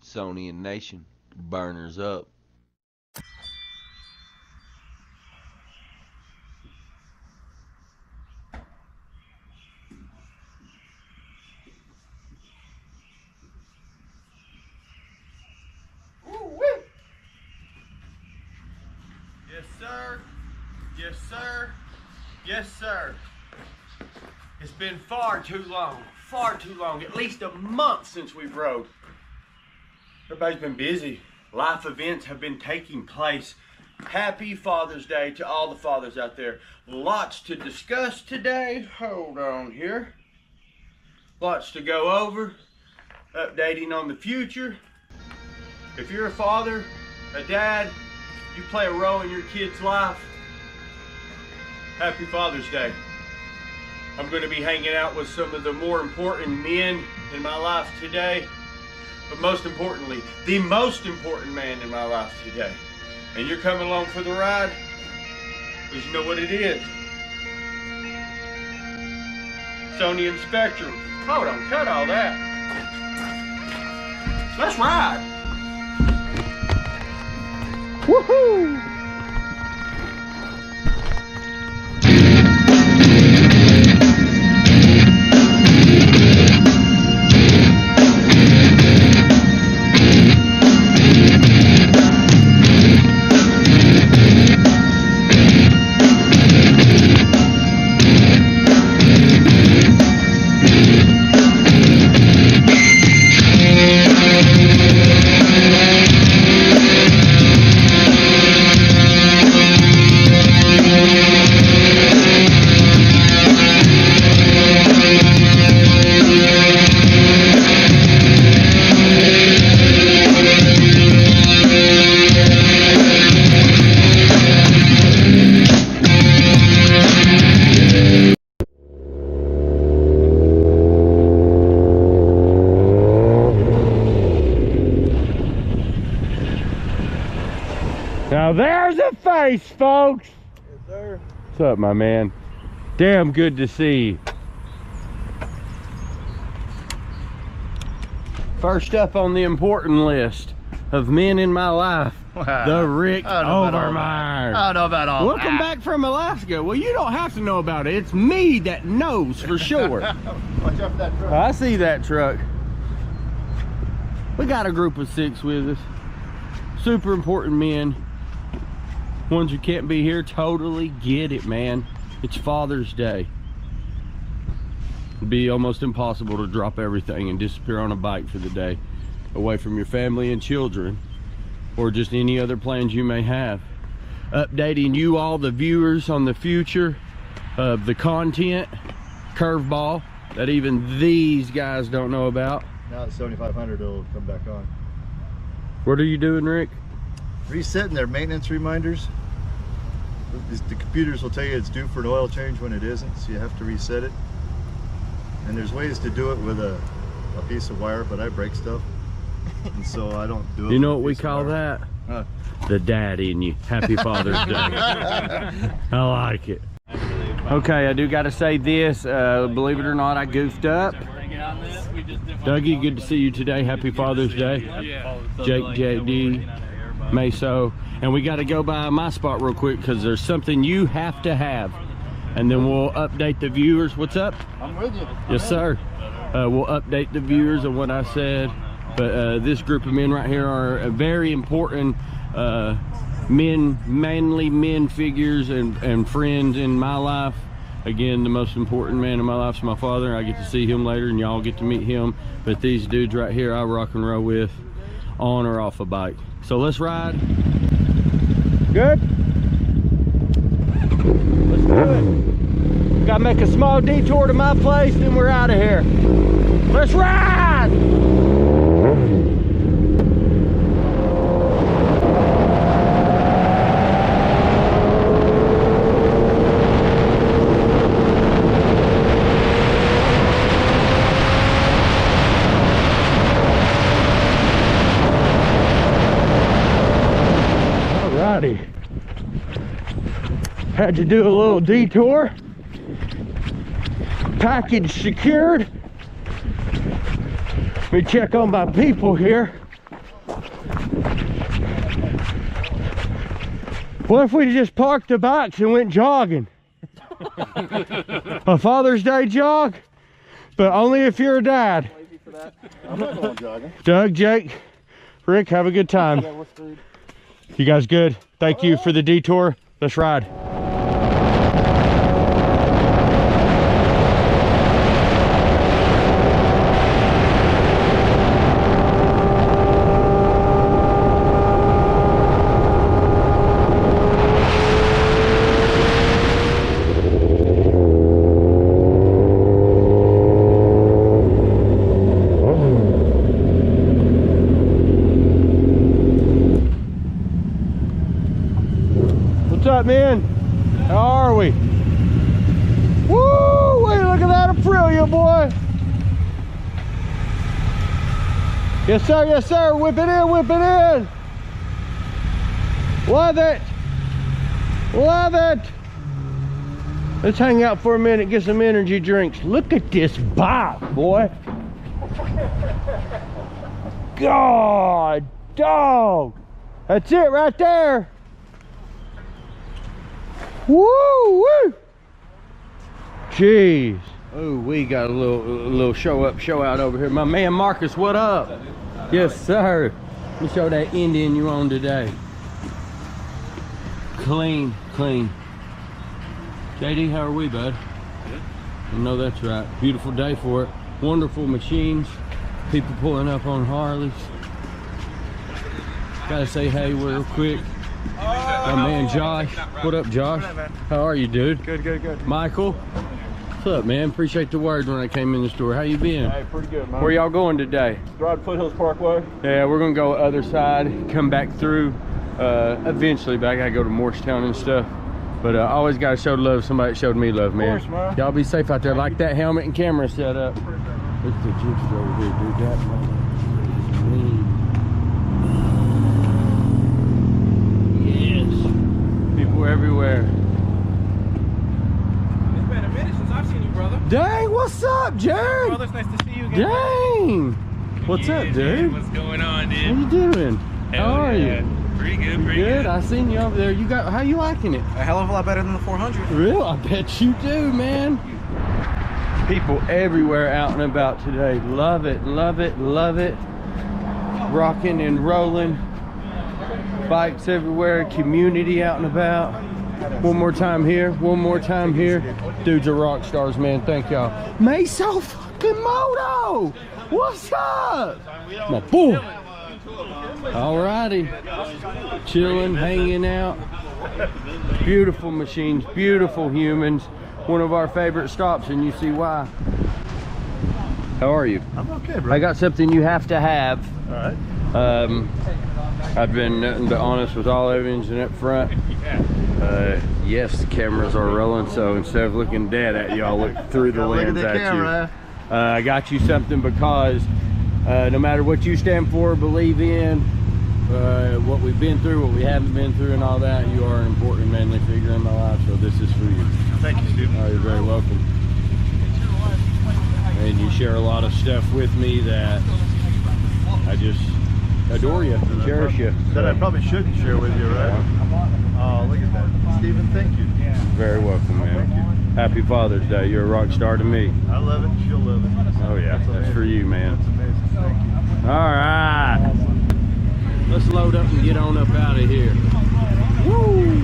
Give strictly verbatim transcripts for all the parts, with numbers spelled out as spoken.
Sonian Nation, burners up. Yes, sir. Yes, sir. Yes, sir. It's been far too long, far too long, at least a month since we've rode. Everybody's been busy. Life events have been taking place. Happy Father's Day to all the fathers out there. Lots to discuss today. Hold on here. Lots to go over. Updating on the future. If you're a father, a dad, you play a role in your kid's life, happy Father's Day. I'm going to be hanging out with some of the more important men in my life today, but most importantly, the most important man in my life today. And you're coming along for the ride because you know what it is. Sonians Spectrum. Hold on, cut all that. Let's ride. Woohoo! Now there's a face, folks. Yes, sir. What's up, my man? Damn good to see you. First up on the important list of men in my life, the Rick Overmeyer. I don't know about all Welcome that. back from Alaska. Well, you don't have to know about it. It's me that knows for sure. Watch out for that truck. I see that truck. We got a group of six with us. Super important men. Ones who can't be here, totally get it, man. It's Father's Day. It'd be almost impossible to drop everything and disappear on a bike for the day, away from your family and children, or just any other plans you may have. Updating you all, the viewers, on the future of the content, curveball, that even these guys don't know about. Now the seventy-five hundred will come back on. What are you doing, Rick? Resetting their maintenance reminders. The computers will tell you it's due for an oil change when it isn't, so you have to reset it. And there's ways to do it with a, a piece of wire, but I break stuff, and so I don't do it. You know with a what we piece of call wire. that? Huh. The dad in you. Happy Father's Day. I like it. Okay, I do got to say this. Uh, believe it or not, I goofed up. Dougie, good to see you today. Happy Father's Day. Jake, J D, Meso. And we got to go by my spot real quick because there's something you have to have. And then we'll update the viewers. What's up? I'm with you. Yes, sir. Uh, we'll update the viewers on what I said. But uh, this group of men right here are a very important uh, men, manly men figures and, and friends in my life. Again, the most important man in my life is my father. I get to see him later and y'all get to meet him. But these dudes right here I rock and roll with on or off a bike. So let's ride. Good? Let's do it. Gotta make a small detour to my place, then we're out of here. Let's ride! Alrighty. Had to do a little detour. Package secured. Let me check on my people here. What if we just parked the bikes and went jogging? A Father's Day jog? But only if you're a dad. I'm not going jogging. Doug, Jake, Rick, have a good time. Yeah, we're screwed. You guys good? Thank you for the detour. Let's ride. What's up, man? How are we? Woo! Wait, look at that Aprilia, boy. Yes, sir. Yes, sir. Whip it in. Whip it in. Love it. Love it. Let's hang out for a minute, get some energy drinks. Look at this bike, boy. God, dog. That's it right there. Woo, woo. Jeez. Oh, we got a little, a little show up, show out over here. My man Marcus, what up? Yes, sir. Let me show that Indian you on today. Clean, clean. J D, how are we, bud? Good. I know that's right. Beautiful day for it. Wonderful machines. People pulling up on Harleys. Gotta say hey real quick. My man Josh. What up, Josh? How are you, dude? Good, good, good. Michael. What's up, man? Appreciate the word when I came in the store. How you been? Hey, pretty good, man. Where y'all going today? Ride Foothills Parkway. Yeah, we're gonna go other side, come back through uh, eventually, but I gotta go to Morristown and stuff. But I uh, always gotta show love. Somebody showed me love, man. man. Y'all be safe out there. Like that helmet and camera set up. Look at the gypsies over here, dude. That mother is mean. Yes. People everywhere. It's been a minute since I've seen you, brother. Dang, what's up, Jared? Brother, it's nice to see you again. Dang. What's Yeah, up, dude? What's going on, dude? How you doing? Hell How are yeah. you? Pretty good, You pretty good? good. I seen you over there. You got? How you liking it? A hell of a lot better than the four hundred. Real? I bet you do, man. People everywhere out and about today. Love it, love it, love it. Rocking and rolling. Bikes everywhere. Community out and about. One more time here. One more time here. Dudes are rock stars, man. Thank y'all. Meso fucking Moto. What's up? My boy. Alrighty. Chilling, hanging out. Beautiful machines, beautiful humans. One of our favorite stops, and you see why. How are you? I'm okay, bro. I got something you have to have. All right. Um, I've been nothing but honest with all evidence and up front. Uh, yes, the cameras are rolling, so instead of looking dead at you, I'll look through the Look at lens the at camera. you. Uh, I got you something because uh, no matter what you stand for, believe in, uh, what we've been through, what we haven't been through, and all that, you are an important manly figure in my life, so this is for you. Thank you, Steve. Oh, you're very welcome. And you share a lot of stuff with me that I just adore you and cherish you. That I probably shouldn't share with you, right? Oh, look at that. Stephen, thank you. Very welcome, man. Thank you. Happy Father's Day. You're a rock star to me. I love it. She'll love it. Oh yeah, that's for you, man. That's amazing. Thank you. All right. Let's load up and get on up out of here. Woo!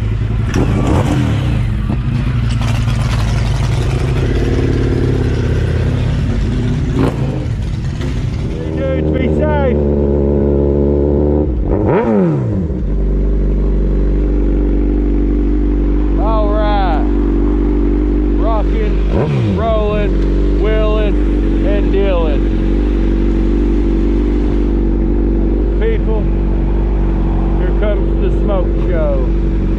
Dudes, be safe. All right. Rocking, rolling, wheeling, and dealing. People, here comes the smoke show.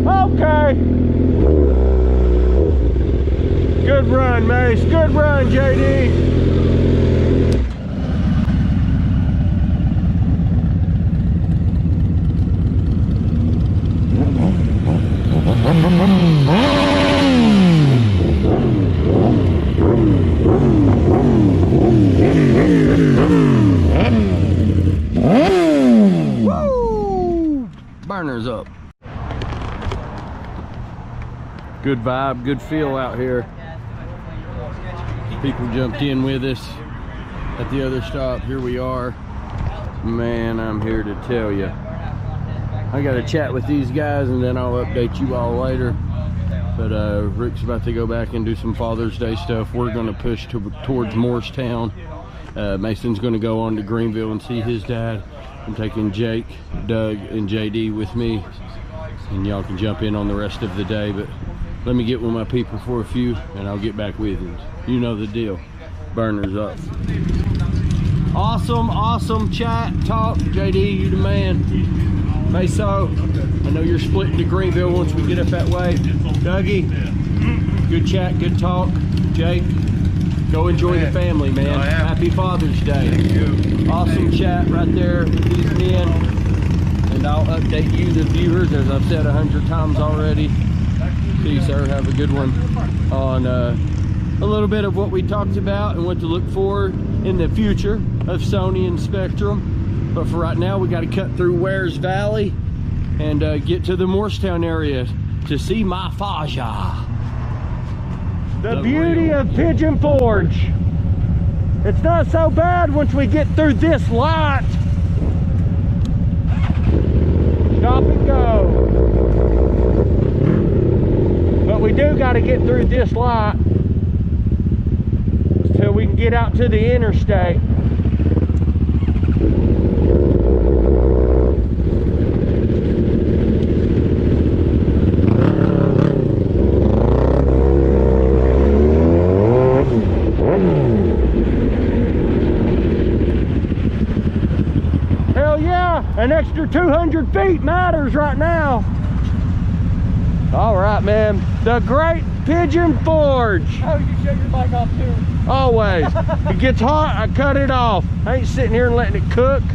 Okay. Good run, Mace. Good run, J D. Woo! Burners up. Good vibe, good feel out here. People jumped in with us at the other stop. Here we are. Man, I'm here to tell you. I got to chat with these guys and then I'll update you all later. But uh, Rick's about to go back and do some Father's Day stuff. We're going to push to, towards Morristown. Uh, Mason's going to go on to Greenville and see his dad. I'm taking Jake, Doug, and J D with me. And y'all can jump in on the rest of the day. But let me get with my people for a few and I'll get back with you. You know the deal. Burners up. Awesome, awesome chat, talk. J D, you the man. Meso, I know you're splitting to Greenville once we get up that way. Dougie, good chat, good talk. Jake, go enjoy the family, man. Happy Father's Day. Thank you. Awesome chat right there with these men. And I'll update you, the viewers, as I've said a hundred times already. See you, sir. Have a good one on uh, a little bit of what we talked about and what to look for in the future of Sonians Spectrum. But for right now, we got to cut through Wares Valley and uh, get to the Morristown area to see my Faja. The, the beauty real. of Pigeon Forge. It's not so bad once we get through this lot. Stop and go. But we do got to get through this lot till we can get out to the interstate. Hell yeah, an extra two hundred feet matters right now. All right, man. The Great Pigeon Forge. Oh, you shut your bike off too? Always. It gets hot, I cut it off. I ain't sitting here and letting it cook.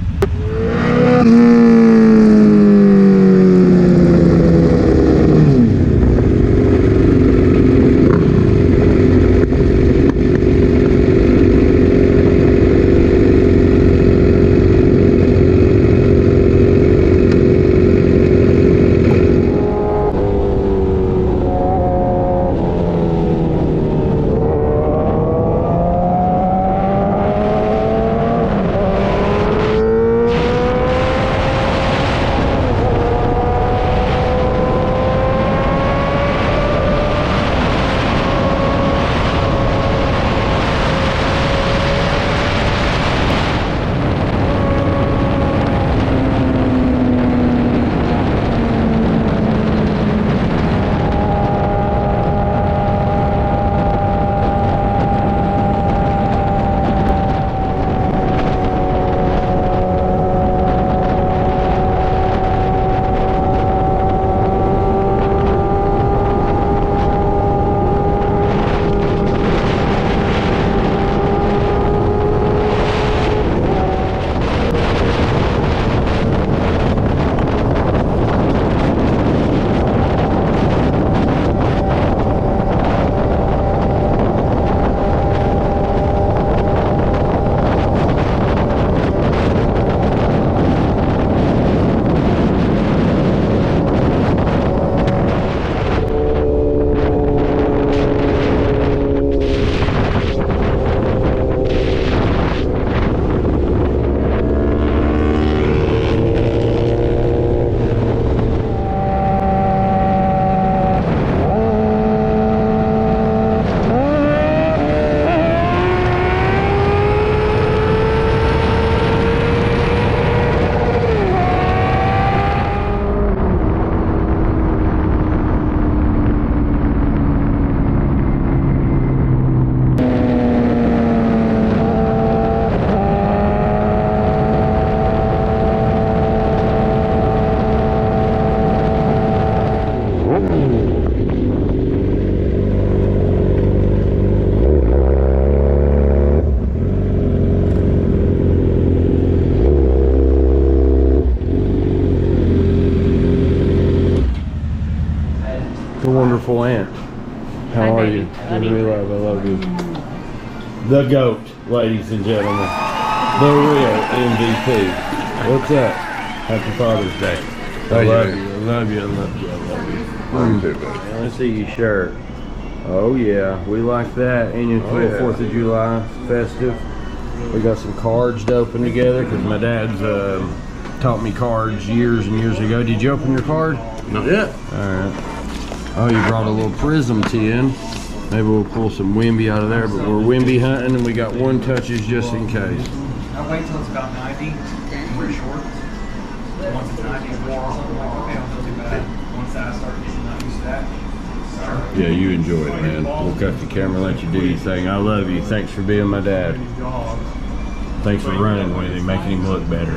beautiful aunt. How Hi, are baby. you? Love Give me you. love. I love you. The GOAT, ladies and gentlemen. The real M V P. What's up? Happy Father's Day. I love you. I love you. I love you. I love you. Mine too, buddy. Let's see your shirt. Oh yeah, we like that. And your Oh, yeah. Fourth of July festive. We got some cards to open together because my dad's uh, taught me cards years and years ago. Did you open your card? Not yet. All right. Oh, you brought a little prism tin. Maybe we'll pull some Wimby out of there, but we're Wimby hunting and we got one touches just in case. I wait till it's about ninety, wear shorts. Once it's ninety or more, I'm like, okay, I don't feel too bad. Once I start getting not used to that, start. Yeah, you enjoy it, man. We'll cut the camera, let you do your thing. I love you. Thanks for being my dad. Thanks for running with him, making him look better.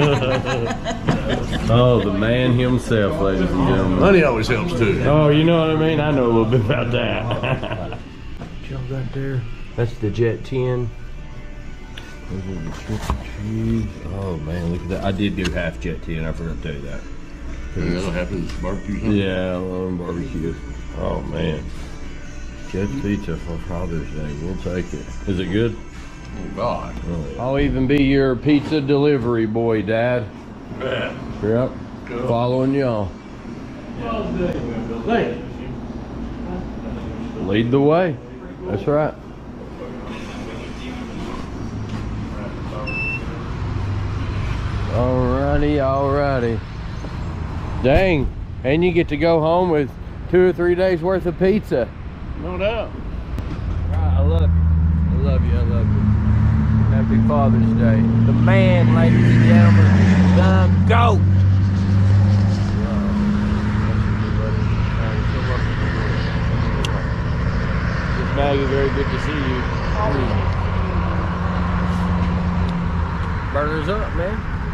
Oh, the man himself, ladies and gentlemen. Money always helps too. Oh, you know what I mean? I know a little bit about that. Y'all got there? That's the Jet ten. Those are the chicken cheese. Oh man, look at that. I did do half Jet ten. I forgot to tell you that. Yeah, that'll happen. It's barbecue. Yeah, I love barbecue. Oh man. Jet's Pizza for Father's Day. We'll take it. Is it good? Oh God. I'll even be your pizza delivery boy, Dad. Yeah. Yep. Cool. Following y'all. Lead the way. That's right. Alrighty, alrighty. Dang. And you get to go home with two or three days worth of pizza. No doubt. Right, I love you. I love you, I love you. Happy Father's Day. The man, ladies and gentlemen, the GOAT. Miss Maggie, very good to see you. Burners up, man.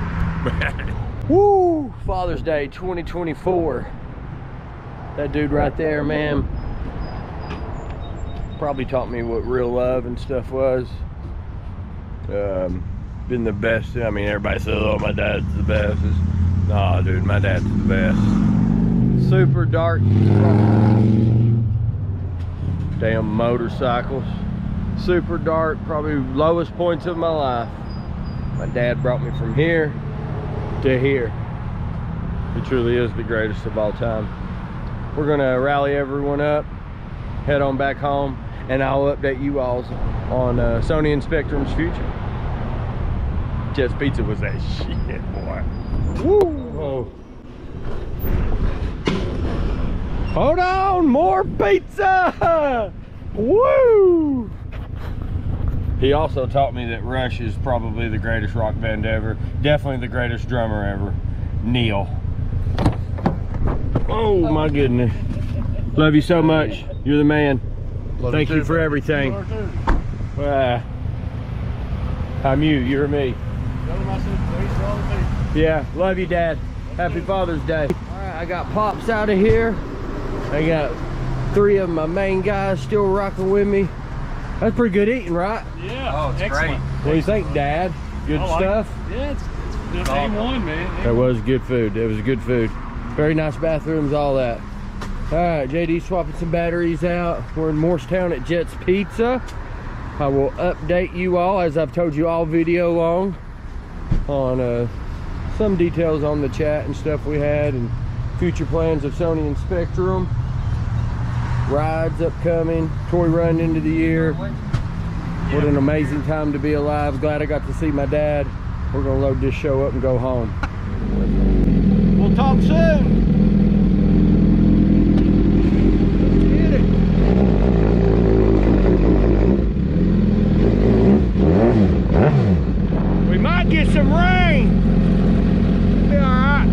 Woo! Father's Day twenty twenty-four. That dude right there, man, probably taught me what real love and stuff was. Um, been the best. I mean, everybody says, oh, my dad's the best. It's, nah, dude, my dad's the best. Super dark. Damn motorcycles. Super dark, probably lowest points of my life. My dad brought me from here to here. He truly is the greatest of all time. We're gonna rally everyone up, head on back home, and I'll update you all on uh, Sonians Spectrum's future. Jet's Pizza was that shit, boy. Woo! Oh. Hold on, more pizza! Woo! He also taught me that Rush is probably the greatest rock band ever. Definitely the greatest drummer ever. Neil. Oh my goodness. Love you so much. You're the man. Love Thank you you too, for buddy. everything. You are too. Uh, I'm you, you're me. Tell them I said thanks for all the things. Yeah, love you, Dad. Happy Father's Day. All right, I got Pops out of here. I got three of my main guys still rocking with me. That's pretty good eating, right? Yeah. Oh, it's excellent. What do you think, Dad? Good I like stuff? it. Yeah, it's, it's good. A one, man. That was good food. It was good food. Very nice bathrooms, all that. All right, J D swapping some batteries out. We're in Morristown at Jet's Pizza. I will update you all, as I've told you all video long, on uh, some details on the chat and stuff we had and future plans of Sonians Spectrum. Rides upcoming, toy run into the year. What an amazing time to be alive. Glad I got to see my dad. We're gonna load this show up and go home. We'll talk soon. Get it. We might get some rain. It'll be all right.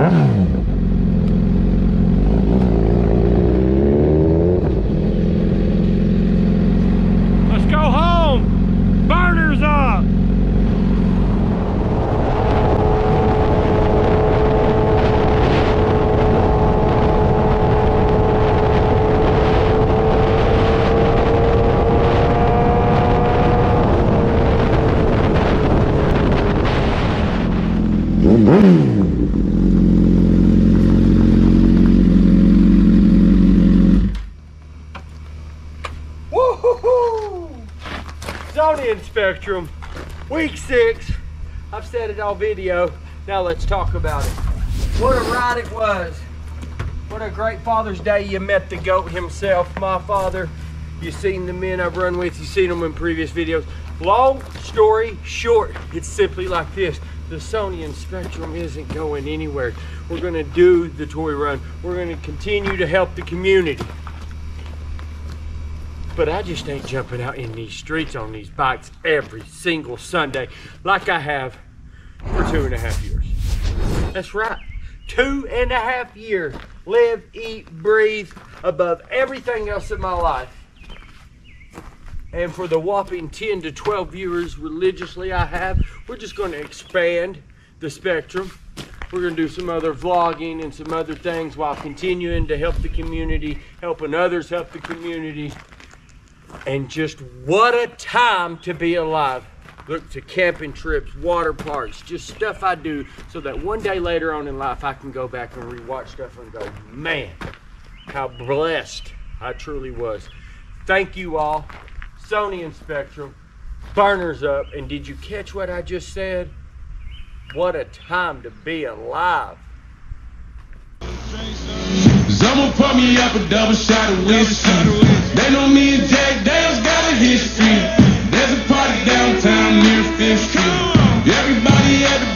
Let's go home. Burners up. Spectrum, week six. I've said it all video. Now let's talk about it. What a ride it was. What a great Father's Day. You met the GOAT himself, my father. You've seen the men I've run with. You've seen them in previous videos. Long story short, it's simply like this. The Sonians Spectrum isn't going anywhere. We're gonna do the toy run. We're gonna continue to help the community. But I just ain't jumping out in these streets on these bikes every single Sunday like I have for two and a half years. That's right, two and a half years. Live, eat, breathe above everything else in my life. And for the whopping ten to twelve viewers religiously I have, we're just gonna expand the spectrum. We're gonna do some other vlogging and some other things while continuing to help the community, helping others help the community. And just what a time to be alive. Look to camping trips, water parks, just stuff I do so that one day later on in life I can go back and rewatch stuff and go, man, how blessed I truly was. Thank you all. Sonians Spectrum, burners up. And did you catch what I just said? What a time to be alive. Someone pour me up a double shot of whiskey. They know me and Jack Dale's got a history. There's a party downtown near Fifth Street. Everybody at the